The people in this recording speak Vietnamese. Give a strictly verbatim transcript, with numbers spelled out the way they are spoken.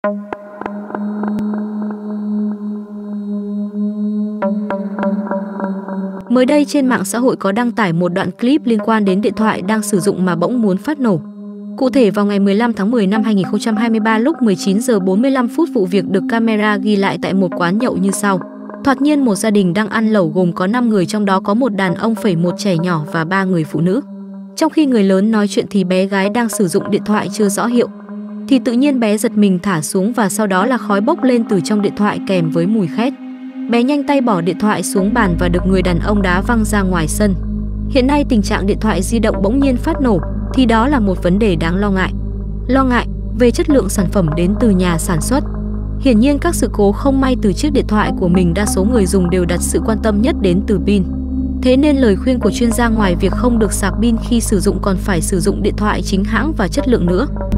Mới đây trên mạng xã hội có đăng tải một đoạn clip liên quan đến điện thoại đang sử dụng mà bỗng muốn phát nổ. Cụ thể vào ngày mười lăm tháng mười năm hai nghìn không trăm hai mươi ba lúc mười chín giờ bốn mươi lăm phút, vụ việc được camera ghi lại tại một quán nhậu như sau. Thoạt nhiên một gia đình đang ăn lẩu gồm có năm người, trong đó có một đàn ông, một trẻ nhỏ và ba người phụ nữ. Trong khi người lớn nói chuyện thì bé gái đang sử dụng điện thoại chưa rõ hiệu. Thì tự nhiên bé giật mình thả xuống và sau đó là khói bốc lên từ trong điện thoại kèm với mùi khét. Bé nhanh tay bỏ điện thoại xuống bàn và được người đàn ông đá văng ra ngoài sân. Hiện nay tình trạng điện thoại di động bỗng nhiên phát nổ thì đó là một vấn đề đáng lo ngại. Lo ngại về chất lượng sản phẩm đến từ nhà sản xuất. Hiển nhiên các sự cố không may từ chiếc điện thoại của mình, đa số người dùng đều đặt sự quan tâm nhất đến từ pin. Thế nên lời khuyên của chuyên gia ngoài việc không được sạc pin khi sử dụng còn phải sử dụng điện thoại chính hãng và chất lượng nữa.